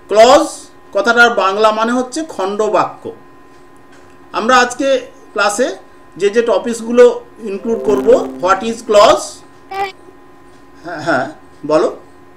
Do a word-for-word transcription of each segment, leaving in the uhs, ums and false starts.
Clause কথাটার বাংলা মানে হচ্ছে খণ্ড বাক্য। আমরা আজকে ক্লাসে যে যে টপিকসগুলো ইনক্লুড করব, হোয়াট ইজ ক্লজ, হ্যাঁ হ্যাঁ বলো,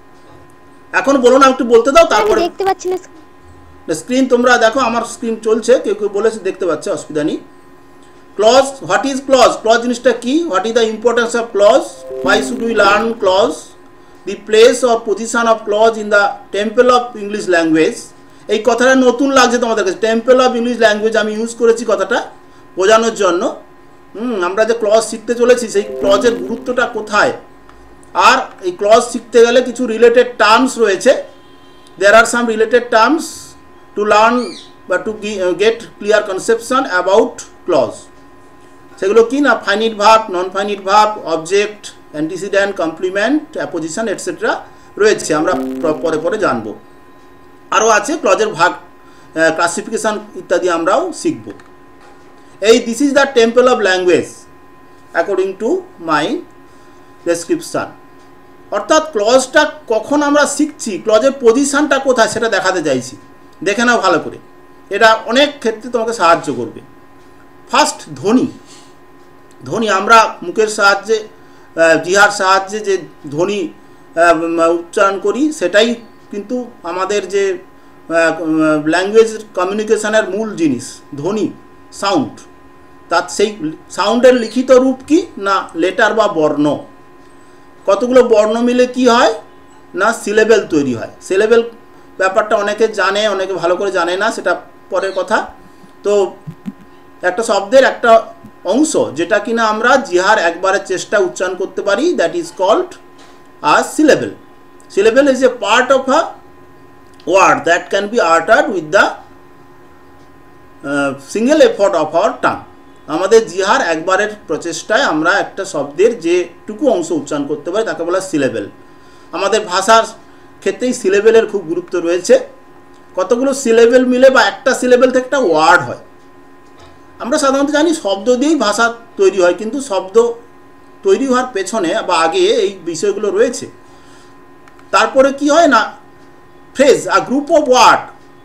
এখন বলো না, একটু বলতে দাও, তারপরে দেখতে পাচ্ছি না স্ক্রিন, তোমরা দেখো আমার স্ক্রিন চলছে, কেউ কেউ বলেছে দেখতে পাচ্ছে, অসুবিধা নেই। Clause, what is clause, clause জিনিসটা কি, what is the importance of clause, why should we learn clause, the place or position of clause in the temple of English language. এই কথাটা নতুন লাগছে তোমাদের কাছে, টেম্পল অফ ইংলিশ ল্যাঙ্গুয়েজ আমি use করেছি কথাটা বোঝানোর জন্য। হুম আমরা যে ক্লজ শিখতে চলেছি সেই ক্লজের গুরুত্বটা কোথায়, আর এই ক্লজ শিখতে গেলে কিছু রিলেটেড টার্মস রয়েছে, there are some related terms to learn বা to get clear conception about clause. সেগুলো কি না, finite verb, non finite verb, object, antecedent, complement, apposition etcetera রয়েছে, আমরা পরে পরে জানবো। আরও আছে ক্লজের ভাগ, ক্লাসিফিকেশান ইত্যাদি আমরাও শিখব। এই this is the temple of language according to my description. অর্থাৎ ক্লজটা কখন আমরা শিখছি, ক্লজের পজিশানটা কোথায় সেটা দেখাতে চাইছি, দেখে নাও ভালো করে, এটা অনেক ক্ষেত্রে তোমাকে সাহায্য করবে। ফার্স্ট ধ্বনি, ধ্বনি আমরা মুখের সাহায্যে, জিহার সাহায্যে যে ধ্বনি উচ্চারণ করি সেটাই কিন্তু আমাদের যে ল্যাঙ্গুয়েজ কমিউনিকেশনের মূল জিনিস, ধ্বনি, সাউন্ড। তার সেই সাউন্ডের লিখিত রূপ কি না লেটার বা বর্ণ, কতগুলো বর্ণ মিলে কি হয় না সিলেবেল তৈরি হয়। সিলেবেল ব্যাপারটা অনেকে জানে, অনেকে ভালো করে জানে না, সেটা পরের কথা। তো একটা শব্দের একটা অংশ যেটা কিনা আমরা জিহার একবারের চেষ্টা উচ্চারণ করতে পারি, that is called a syllable. Syllable is a part of a word that can be uttered with the single effort of our tongue. আমাদের জিহার একবারের প্রচেষ্টায় আমরা একটা শব্দের যেটুকু অংশ উচ্চারণ করতে পারি তাকে বলা সিলেবেল। আমাদের ভাষার ক্ষেত্রেই সিলেবেলের খুব গুরুত্ব রয়েছে। কতগুলো সিলেবেল মিলে বা একটা সিলেবেল থেকে একটা ওয়ার্ড হয়। আমরা সাধারণত জানি শব্দ দিয়েই ভাষা তৈরি হয়, কিন্তু শব্দ তৈরি হওয়ার পেছনে বা আগে এই বিষয়গুলো রয়েছে। তারপরে কি হয় না, phrase, a group of word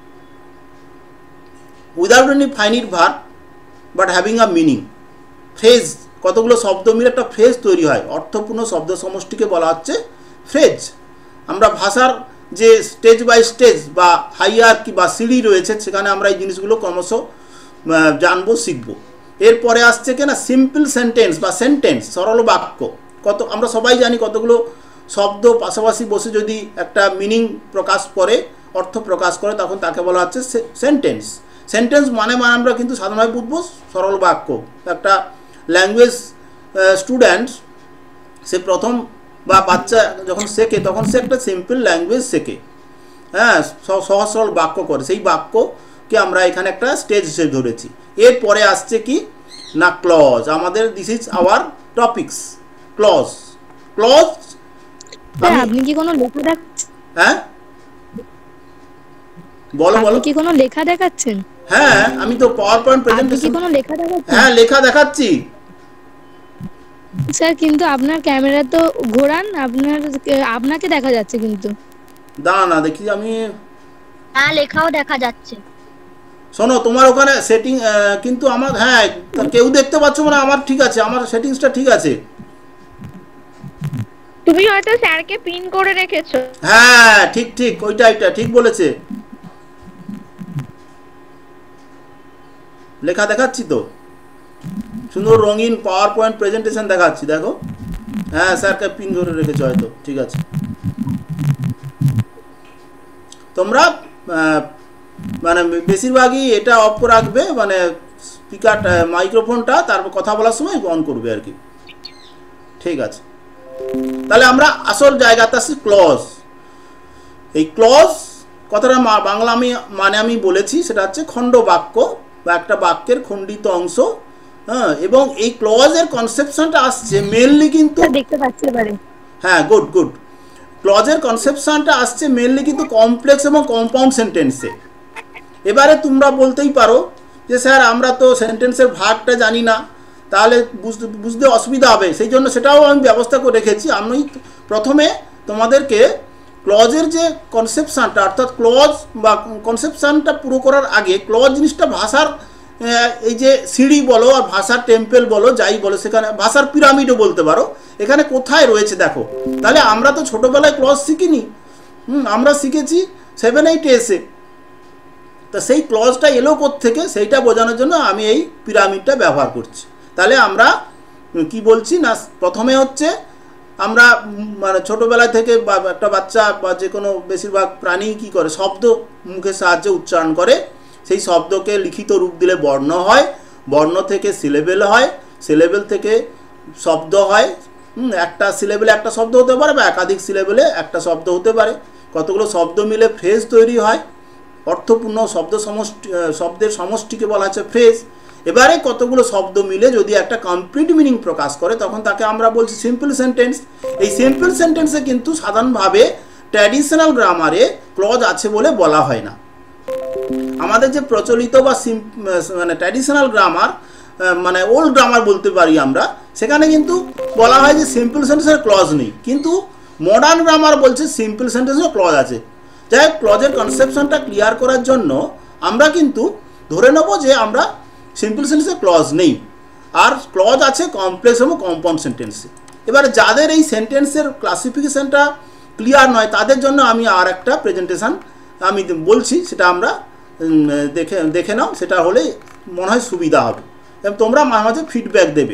without any finite verb but having a meaning. Phrase, কতগুলো শব্দ মিলে একটা ফ্রেজ তৈরি হয়, অর্থপূর্ণ শব্দ সমষ্টিকে বলা হচ্ছে ফ্রেজ। আমরা ভাষার যে স্টেজ বাই স্টেজ বা হাইয়ারকি বা সিঁড়ি রয়েছে সেখানে আমরা এই জিনিসগুলো ক্রমশ জানবো, শিখব। এরপরে আসছে কিনা সিম্পল সেন্টেন্স বা সেন্টেন্স, সরল বাক্য। কত আমরা সবাই জানি কতগুলো শব্দ পাশাপাশি বসে যদি একটা মিনিং প্রকাশ করে, অর্থ প্রকাশ করে, তখন তাকে বলা হচ্ছে সেন্টেন্স। সেন্টেন্স মানে মানে আমরা কিন্তু সাধারণভাবে বুঝবো সরল বাক্য। একটা ল্যাঙ্গুয়েজ স্টুডেন্ট সে প্রথম বা বাচ্চা যখন শেখে তখন সে একটা সিম্পল ল্যাঙ্গুয়েজ শেখে, হ্যাঁ, সহজ সরল বাক্য করে, সেই বাক্যকে আমরা এখানে একটা স্টেজ হিসেবে ধরেছি। এরপরে আসছে কি না ক্লজ, আমাদের this is our topics, clause. Clause আপনি কি কোনো লেখা দেখাচ্ছেন? হ্যাঁ বলো বলো, কি কোনো লেখা দেখাচ্ছেন? হ্যাঁ আমি তো পাওয়ার পয়েন্ট প্রেজেন্টেশন, কি কোনো লেখা দেখাচ্ছেন? হ্যাঁ লেখা দেখাচ্ছি স্যার, কিন্তু আপনার ক্যামেরা তো ঘোরান, আপনার আপনাকে দেখা যাচ্ছে কিন্তু। দাঁড়া না দেখি আমি, হ্যাঁ লেখাও দেখা যাচ্ছে। শোনো তোমার ওখানে সেটিং কিন্তু আমার, হ্যাঁ কেউ দেখতে পাচ্ছ মানে আমার ঠিক আছে, আমার সেটিংসটা ঠিক আছে। তুমি হয়তো স্যারকে পিন করে রেখেছো। হ্যাঁ ঠিক ঠিক, ওইটা ওইটা ঠিক বলেছে। লেখা দেখাচ্ছি তো, সুন্দর রঙিন পাওয়ার পয়েন্ট প্রেজেন্টেশন দেখাচ্ছি, দেখো। হ্যাঁ স্যারকে পিন ধরে রেখেছো হয়তো, ঠিক আছে। তোমরা মানে বেশিরভাগই এটা অফ করে রাখবে, মানে স্পিকার মাইক্রোফোনটা, তারপর কথা বলার সময় অন করবে আর কি, ঠিক আছে। তাহলে আমরা আসল জায়গাতে আসি, ক্লজ। এই ক্লজ কথাটা বাংলা আমি মানে আমি বলেছি সেটা হচ্ছে খণ্ড বাক্য বা একটা বাক্যের খণ্ডিত অংশ, হ্যাঁ। এবং এই ক্লজের কনসেপশনটা আসছে মেনলি কিন্তু দেখতে পাচ্ছি এবারে, হ্যাঁ গুড গুড, ক্লজের কনসেপশনটা আসছে মেনলি কিন্তু কমপ্লেক্স এবং কম্পাউন্ড সেন্টেন্সে। এবারে তোমরা বলতেই পারো যে স্যার আমরা তো সেন্টেন্সের ভাগটা জানি না, তাহলে বুঝতে বুঝতে অসুবিধা হবে, সেই জন্য সেটাও আমি ব্যবস্থা করে রেখেছি। আমি প্রথমে তোমাদেরকে ক্লজের যে কনসেপশানটা অর্থাৎ ক্লজ বা কনসেপশানটা পুরো করার আগে ক্লজ জিনিসটা ভাষার এই যে সিঁড়ি বলো আর ভাষার টেম্পেল বলো যাই বলো সেখানে ভাষার পিরামিডও বলতে পারো, এখানে কোথায় রয়েছে দেখো। তাহলে আমরা তো ছোটোবেলায় ক্লজ শিখিনি, হুম আমরা শিখেছি সেভেন এইটে এসে। তা সেই ক্লজটা এলো কোত্থেকে সেইটা বোঝানোর জন্য আমি এই পিরামিডটা ব্যবহার করছি। তাহলে আমরা কি বলছি না, প্রথমে হচ্ছে আমরা মানে ছোটোবেলা থেকে বা একটা বাচ্চা বা যে কোনো বেশিরভাগ প্রাণী কী করে শব্দ মুখের সাহায্যে উচ্চারণ করে, সেই শব্দকে লিখিত রূপ দিলে বর্ণ হয়, বর্ণ থেকে সিলেবেল হয়, সিলেবেল থেকে শব্দ হয়। একটা সিলেবেলে একটা শব্দ হতে পারে বা একাধিক সিলেবেলে একটা শব্দ হতে পারে, কতগুলো শব্দ মিলে ফ্রেজ তৈরি হয়, অর্থপূর্ণ শব্দ সমষ্টি শব্দের সমষ্টিকে বলা হচ্ছে ফ্রেজ। এবারে কতগুলো শব্দ মিলে যদি একটা কমপ্লিট মিনিং প্রকাশ করে তখন তাকে আমরা বলছি সিম্পল সেন্টেন্স। এই সিম্পল সেন্টেন্সে কিন্তু সাধারণভাবে ট্র্যাডিশনাল গ্রামারে ক্লজ আছে বলে বলা হয় না। আমাদের যে প্রচলিত বা মানে ট্র্যাডিশনাল গ্রামার মানে ওল্ড গ্রামার বলতে পারি আমরা, সেখানে কিন্তু বলা হয় যে সিম্পল সেন্টেন্সের ক্লজ নেই, কিন্তু মডার্ন গ্রামার বলছে সিম্পল সেন্টেন্সের ক্লজ আছে। যাই হোক, ক্লজের কনসেপশনটা ক্লিয়ার করার জন্য আমরা কিন্তু ধরে নেব যে আমরা সিম্পল সেন্টেন্সে ক্লজ নেই, আর ক্লজ আছে কমপ্লেক্স এবং কম্পাউন্ড সেন্টেন্সে। এবার যাদের এই সেন্টেন্সের ক্লাসিফিকেশনটা ক্লিয়ার নয় তাদের জন্য আমি আর একটা প্রেজেন্টেশন আমি বলছি, সেটা আমরা দেখে দেখে নাও, সেটা হলে মনে হয় সুবিধা হবে এবং তোমরা মাঝে মাঝে ফিডব্যাক দেবে।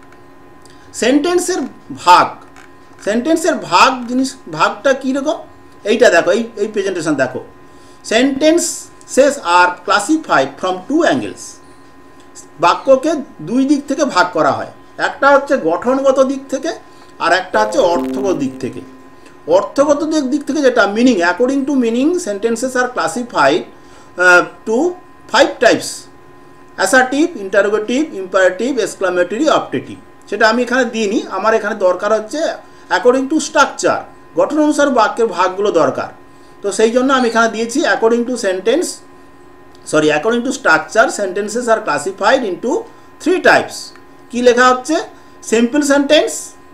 সেন্টেন্সের ভাগ, সেন্টেন্সের ভাগ জিনিস ভাগটা কীরকম এইটা দেখো, এই এই প্রেজেন্টেশন দেখো। Sentences are classified from two angles. বাক্যকে দুই দিক থেকে ভাগ করা হয়, একটা হচ্ছে গঠনগত দিক থেকে আর একটা হচ্ছে অর্থগত দিক থেকে। অর্থগত দিক থেকে যেটা meaning, according to meaning sentences are classified to five types: assertive, interrogative, imperative, exclamatory, optative. সেটা আমি এখানে দিইনি, আমার এখানে দরকার হচ্ছে অ্যাকর্ডিং টু স্ট্রাকচার, গঠন অনুসার বাক্যের ভাগগুলো দরকার। তো সেই জন্য আমি এখানে দিয়েছি according to sentence sorry according to structure sentences are classified into three types. কী লেখা হচ্ছে? সিম্পল সেন্টেন্স,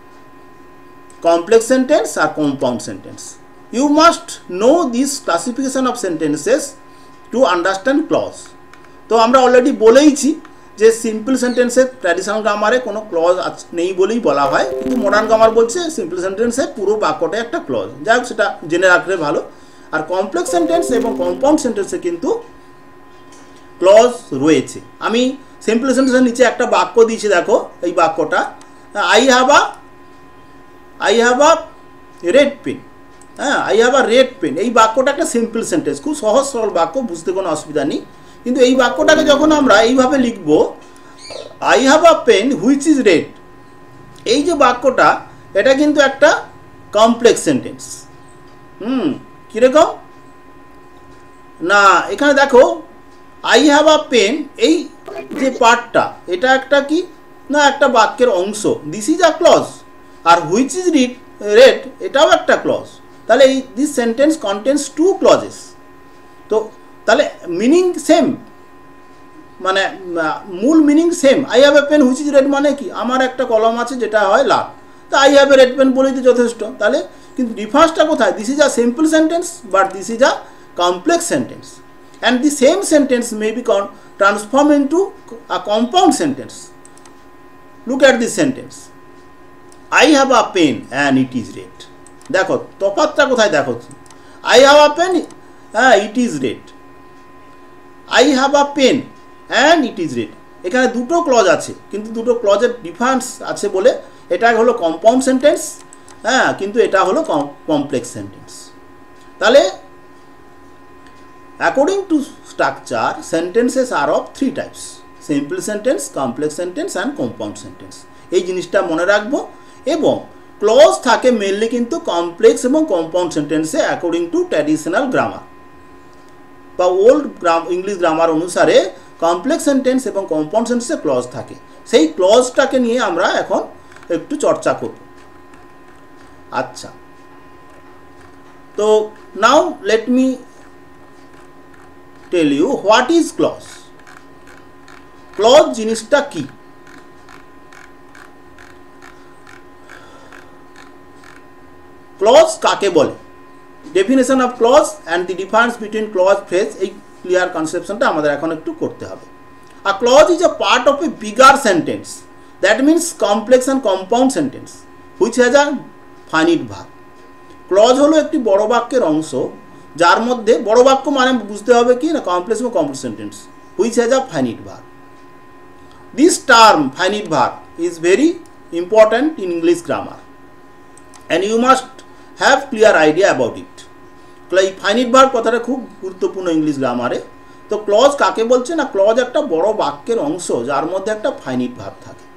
কমপ্লেক্স সেন্টেন্স আর compound sentence. You must know this classification of sentences to understand clause. তো আমরা অলরেডি বলেইছি যে সিম্পল সেন্টেন্সে traditional গ্রামারে কোনো clause নেই বলেই বলা হয়, কিন্তু মডার্ন গ্রামার বলছে সিম্পল সেন্টেন্সে পুরো বাক্যটাই একটা ক্লজ। যাই হোক, সেটা জেনে রাখলে ভালো। আর কমপ্লেক্স সেন্টেন্স এবং কম্পাউন্ড সেন্টেন্সে কিন্তু ক্লজ রয়েছে। আমি সিম্পল সেন্টেন্সের নিচে একটা বাক্য দিয়েছি, দেখো এই বাক্যটা, I have a I have a red pen. হ্যাঁ, I have a red pen, এই বাক্যটা একটা সিম্পল সেন্টেন্স, খুব সহজ সরল বাক্য, বুঝতে কোনো অসুবিধা নেই। কিন্তু এই বাক্যটাকে যখন আমরা এইভাবে লিখব, I have a pen which is red, এই যে বাক্যটা এটা কিন্তু একটা কমপ্লেক্স সেন্টেন্স। হুম কীরকম না, এখানে দেখো আই হ্যাভ আ পেন, এই যে পার্টটা এটা একটা কি না একটা বাক্যের অংশ, দিস ইজ আ ক্লজ। আর হুইচ ইজ রিড রেড এটাও একটা ক্লজ। তাহলে এই this sentence contains two clauses. তো তাহলে মিনিং সেম, মানে মূল meaning same. I have a pen which is red মানে কি, আমার একটা কলম আছে যেটা হয় লাল, তো I have a red pen বলেই তো যথেষ্ট। তাহলে কিন্তু ডিফারেন্সটা কোথায়? This is a simple sentence but this is a complex sentence, and the same sentence may be transformed into a compound sentence. Look at this sentence: I have a pen and it is red. দেখো তফাৎটা কোথায় দেখো, I have a pen হ্যাঁ it is red, I have a pen and it is red। এখানে দুটো clause আছে, কিন্তু দুটো ক্লজের ডিফারেন্স আছে বলে এটা হলো কম্পাউন্ড সেন্টেন্স, হ্যাঁ কিন্তু এটা হলো কমপ্লেক্স সেন্টেন্স। তাহলে according to structure sentences are of three types: simple sentence, complex sentence and compound sentence। এই জিনিসটা মনে রাখবো। এবং ক্লজ থাকে মেনলি কিন্তু কমপ্লেক্স এবং কম্পাউন্ড সেন্টেন্সে অ্যাকর্ডিং টু ট্র্যাডিশনাল গ্রামার বা ওল্ড গ্রাম ইংলিশ গ্রামার অনুসারে কমপ্লেক্স সেন্টেন্স এবং কম্পাউন্ড সেন্টেন্সে ক্লজ থাকে। সেই ক্লজটাকে নিয়ে আমরা এখন একটু চর্চা করব। আচ্ছা, তো now let me tell you what is clause. clause জিনিসটা কি? clause কাকে বলে? Definition of clause and the difference between clause phrase, এই ক্লিয়ার কনসেপশনটা আমাদের এখন একটু করতে হবে। A clause is a part of a bigger sentence, that means complex and compound sentence which has a finite verb. Clause হলো একটি বড় বাক্যের অংশ যার মধ্যে, বড় বাক্য মানে বুঝতে হবে কি না কমপ্লেক্স এবং compound sentence which has a finite verb. This term finite verb is very important in English grammar and you must have clear idea about it. এই ফাইনিট ভার্ব কথাটা খুব গুরুত্বপূর্ণ ইংলিশ গ্রামারে। তো ক্লজ কাকে বলছে না, ক্লজ একটা বড় বাক্যের অংশ যার মধ্যে একটা ফাইনিট ভার্ব থাকে।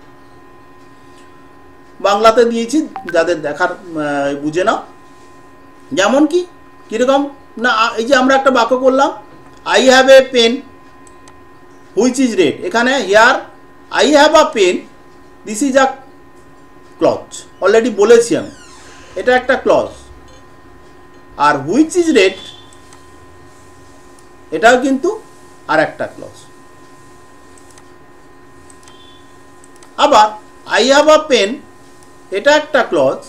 বাংলাতে দিয়েছি, যাদের দেখার বুঝে নাও। যেমন কি কীরকম না, এই যে আমরা একটা বাক্য করলাম, I have a pen which is red. এখানে here I have a pen, this is a clause, already বলেছি আমি, এটা একটা ক্লজ। আর হুইচ ইজ রেড এটাও কিন্তু আর একটা ক্লজ। আবার আই হ্যাভ আ পেন এটা একটা ক্লজ,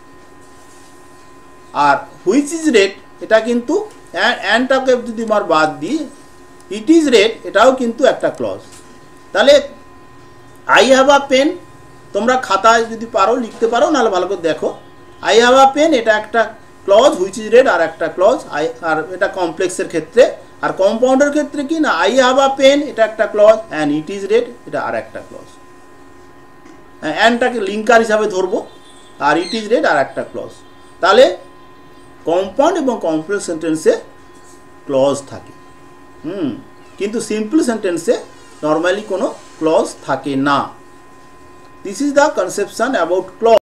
আর হুইচ ইজ রেড এটা কিন্তু অ্যান্ডটাকে যদি আমার বাদ দিই, ইট ইজ রেড এটাও কিন্তু একটা ক্লজ। তাহলে আই হ্যাভ আ পেন তোমরা খাতায় যদি পারো লিখতে পারো, নাহলে ভালো করে দেখো। আই হ্যাভ আ পেন এটা একটা ক্লজ, হুইচ ইজ রেড আর একটা ক্লজ। আই আর এটা কমপ্লেক্সের ক্ষেত্রে, আর কম্পাউন্ডের ক্ষেত্রে কি না, আই হ্যাভ আ পেন এটা একটা clause and it is red এটা আর একটা ক্লজ। অ্যান্ডটাকে লিঙ্কার হিসাবে ধরবো, আর ইট ইজ রেড আর একটা ক্লজ। তাহলে কম্পাউন্ড এবং কমপ্লেক্স সেন্টেন্সে ক্লজ থাকে, হুম কিন্তু সিম্পল সেন্টেন্সে নর্মালি কোনো ক্লজ থাকে না। This is the conception about clause.